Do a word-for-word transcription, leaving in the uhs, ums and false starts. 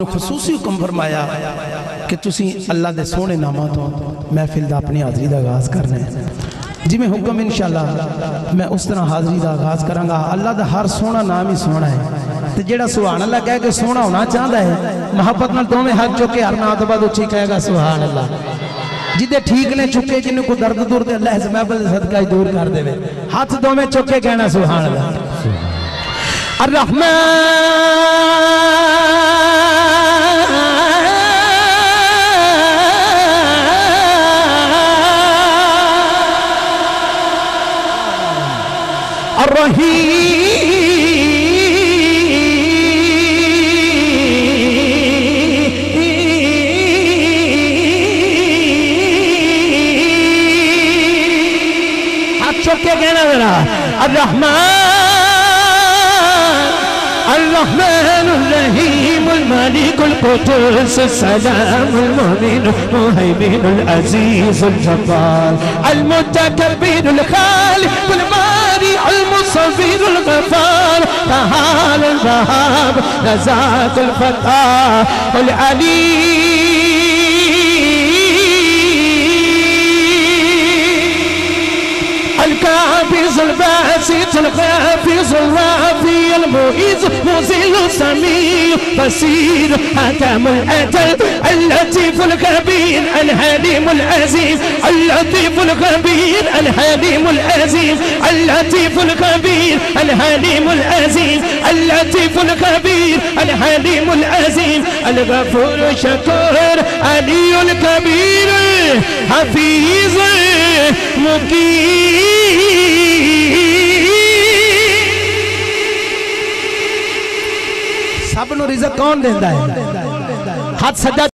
खसूसी हुक्म फरमाया कि तुसी अल्लाह दे सोहने नामां तो महफिल दा अपनी हाज़री दा आगाज़ करना है। जिवें हुक्म इंशाअल्लाह मैं उस तरह हाज़री दा आगाज़ करांगा। अल्लाह दा हर सोहना नाम ही सोहना है ते जेड़ा सुभान अल्लाह कह के सोहना होना चाहता है मोहब्बत नाल दोवें हाथ चुक के हर नाम तो बाद उच्ची कहेगा सुभान अल्लाह। जिदे ठीक ने चुके जिन्हें को दर्द दूर दे अल्लाह इस महफिल दे सदका ही दूर कर देवे। हाथ दोवें चुक के कहना सुभान अल्लाह। अर्रहमान क्या कहना मेरा अर्रहमान अर्रहमानुर रहीमुल मालिकुल कुद्दूस सलामुल मुमिनुल मुहैमिनुल अजीजुल जब्बार अल मुतकब्बिरुल खालिकुल बारिउल मुसव्विरुल गफ्फार तआलल वहाब रज़ाकुल फताहुल अलीम الكافز الباسط الخافز الرافي المعيز مزيل السميع بصير حكم الأجل اللطيف الخبير الحليم العزيز اللطيف الخبير الحليم العزيز اللطيف الخبير الحليم العزيز اللطيف الخبير الحليم العزيز الغفور الشكور علي الكبير حفيظ مقيم सब नु रिज़्क़ कौन देंदा है? हाथ सजा